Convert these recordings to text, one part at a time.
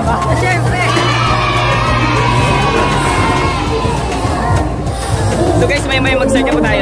Siyempre. So guys, may mag-start na po tayo.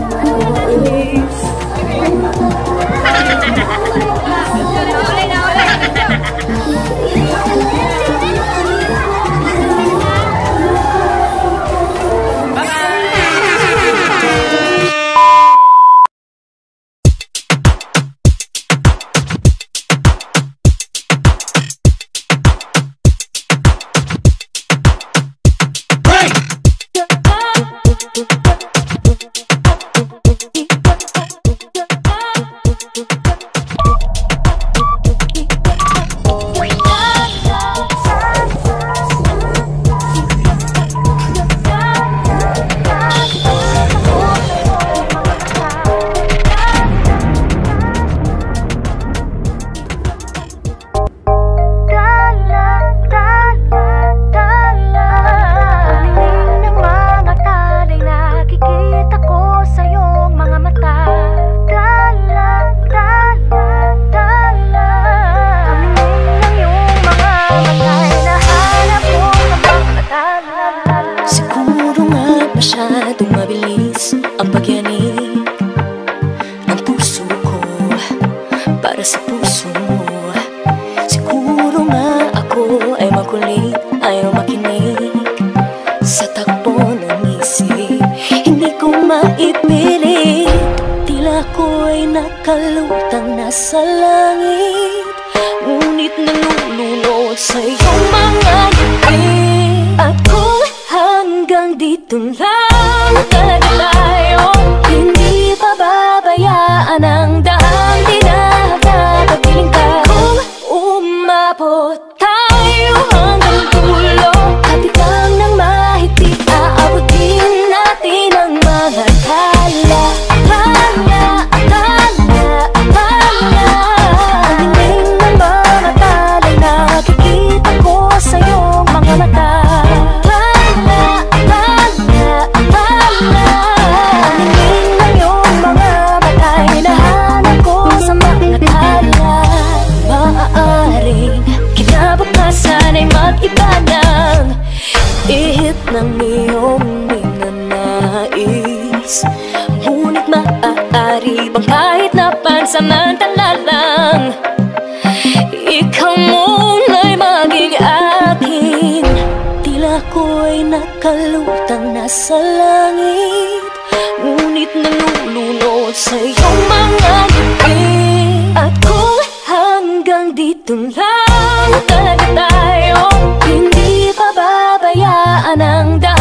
Masyadong mabilis ang pagyanig ng puso ko para sa puso mo. Siguro nga ako ay makulit, ayaw makinig sa takbo ng isip. Hindi ko maipilit, tila ko'y nakalutang nasa langit, ngunit nalulunod sa iyong mga ngiti. Ako hanggang dito lang talaga tayo, hindi pababayaan ang daang tinahagagapiling ka. Kung umabot tayo hanggang dulo, hati lang ng mahigpit, aabutin natin ang mga tala. Tala, tala, tala. Ang hingin ng mga tala'y nakikita ko sa iyong mga mata. Sana'y mag-iba ng ihip ng iyong minanais, ngunit maaari bang kahit na pansamantala lang, ikaw muna'y maging akin. Tila ko'y nakalutang nasa langit, ngunit nalulunod sa iyong mga ngiti. At kung hanggang dito lang talaga tayo, hindi pababayaan ang daan.